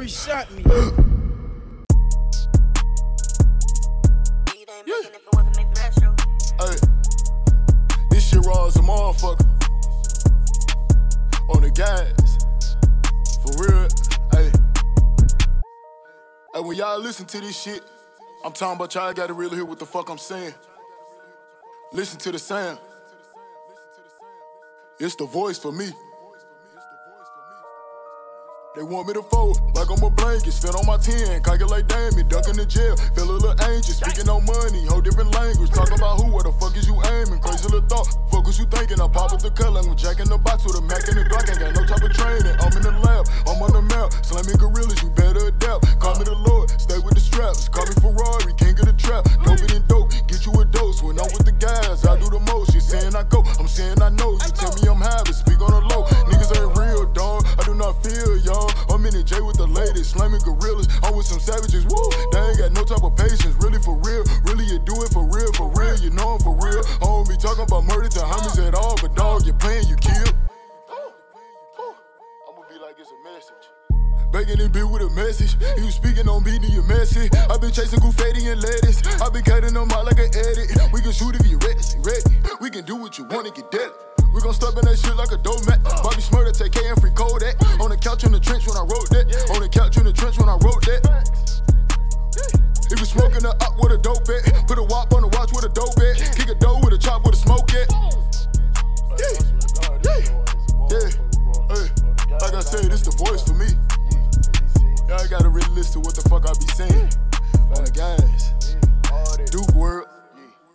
shot me. Hey, this shit raw as a motherfucker. On the gas, for real. Hey, when y'all listen to this shit, I'm talking about y'all gotta really hear what the fuck I'm saying. Listen to the sound. It's the voice for me. They want me to fold like I'm a blanket, spit on my 10, calculate damage, duck in the jail, feel a little anxious, speaking no money, whole different language, talking about who, where the fuck is you aiming, crazy little thought, fuck what you thinking, I pop up the color, I'm jack in the box with a Mac in the Glock, ain't got no type of training, I'm in the lab, I'm on the map, slamming gorillas, you better adapt, call me the Lord, stay with the straps, call me Ferrari, king of the trap, dope it and dope, get you a dose, when I'm with the guys, I do the most, you saying I go, I'm saying I know, you tell me I'm having, speak on the low, niggas ain't real, dog, I do not feel y'all, I'm in the J with the latest, slamming gorillas, I'm with some savages, woo, they ain't got no type of patience, really for real, really you do it for real, you know I'm for real, I don't be talking about murder to homies at all, but dog, you playing, you kill. I'ma be like it's a message. Begging this bitch with a message, you speaking on me, then you messy. I been chasing Goofetti and lettuce, I been cutting them out like an edit. We can shoot if you ready, we can do what you want and get dead. We gon' step in that shit like a dough mat. Bobby Smurda, take K and free Kodak. On the couch in the trench when I wrote that. On the couch in the trench when I wrote that. If you smoking the up with a dope bet, put a wop on the watch with a dope